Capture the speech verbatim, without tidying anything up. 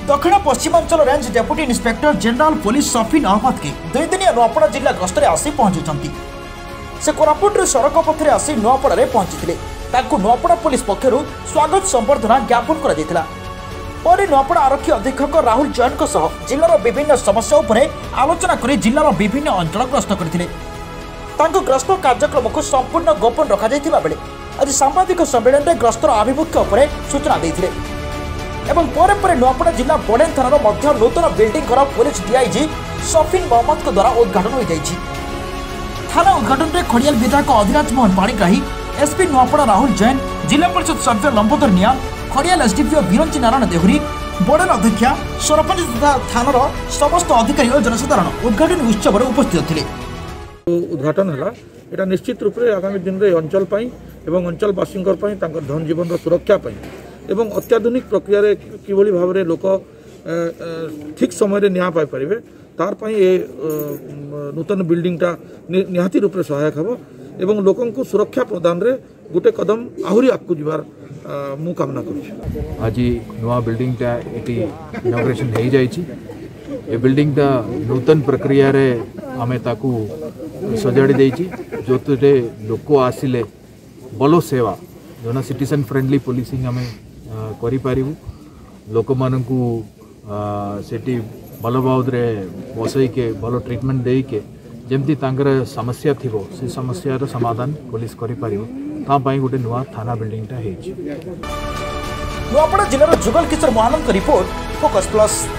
दक्षिण पश्चिमांचल range deputy inspector general police Safin Ahmed के दुई दिनिया नुआपड़ा जिला गस्तर आसी पहुंची से कोरापुट सड़क पथरे आसी नुआपड़ा पहुंची नुआपड़ा पुलिस पक्षर स्वागत संबर्धना ज्ञापन कर नुआपड़ा आरक्षी अधीक्षक राहुल जैन जिलार विभिन्न समस्या उपरे आलोचना कर जिलार विभिन्न अंचल गस्त करते गस्त कार्यक्रम को संपूर्ण गोपन रखा बेले आज सांबादिक सम्मेलन में गस्तर आभिमुख्य उपर सूचना देते एवं परे परे नुआपड़ा जिला बड़ेन थानार मध्य नूतन बिल्डिंग घर पुलिस डीआईजी सफिन मोहम्मद के द्वारा उद्घाटन हो जाएगी। थाना उद्घाटन में खड़ियाल विधायक अधीराज मोहन पाणिग्राही एसपी नुआपड़ा राहुल जैन जिला परिषद सभ्य लंबोदर निया खड़ियाल एसडीपीओ विरंची नारायण देहुरी बड़ेन अध्यक्षा सरपंच तथा थानार समस्त अधिकारी और जनसाधारण उद्घाटन उत्सव में उपस्थित थे। उद्घाटन है यहाँ निश्चित रूप से आगामी दिन में अंचल एवं अंचलवासी धन जीवन सुरक्षा एवं अत्याधुनिक प्रक्रिया किभली भाव में लोक ठीक समय न्याय पाई पारे तार ये नूतन बिल्डिंगटा निहाती रूप से सहायक हम एवं लोक सुरक्षा प्रदान रे गोटे कदम आहरी आगू जीवार मु कामना कर आज नुआ बिल्डिंगटा ये इनॉग्रेशन हो जाइए। ये बिल्डिंगटा नूतन प्रक्रिया रे आमे ताकू सजाड़ी देइछि जो तुटे लोक आसिले भलो सेवा जो सिटीजन फ्रेंडली पुलिसिंग आमे करि पारिबु लोक मानकू सेठी भलो भाव रे बसई के भलो ट्रीटमेंट देई के जेमती तांकर समस्या थिबो से समस्या समाधान पुलिस करि पारिबो ता पई गोटे नुआ थाना बिल्डिंगटा हेछि। नुआपड़ा जिल्लार Jugal Kishore Mahanand report Focus plus.